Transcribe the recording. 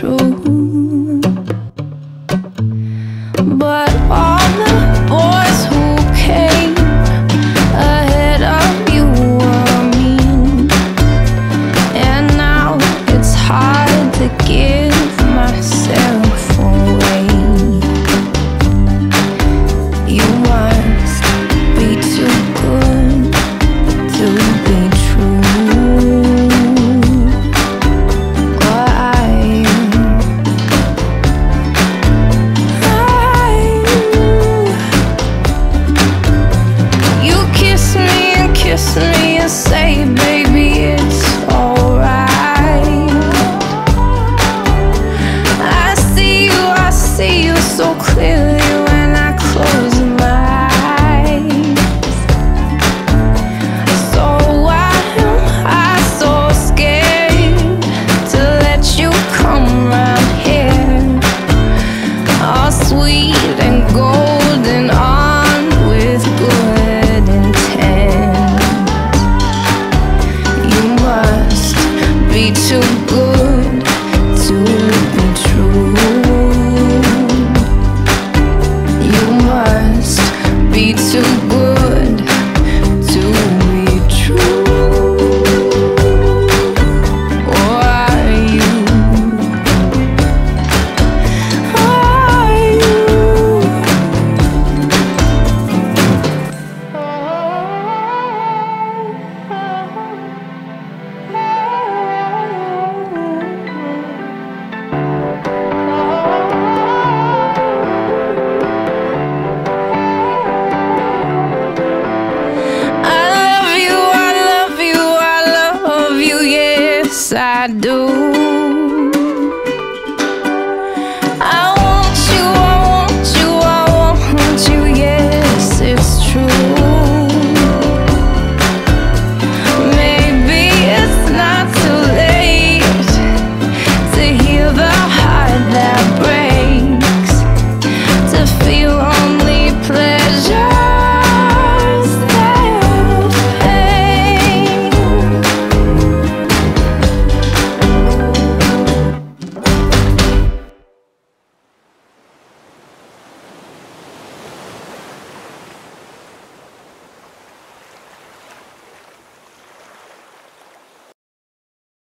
true. But all the boys who came ahead of you were mean, and now it's hard to give myself away. You must be too good to be true. Or are you? You kiss me and say, baby, it's alright. I see you so clearly when I close my eyes. So why am I so scared to let you come around here, all sweet and golden, armed with good intent? You must be too good to be true. You must be too good to be true. Or are you? Are you? I love you, yes I do.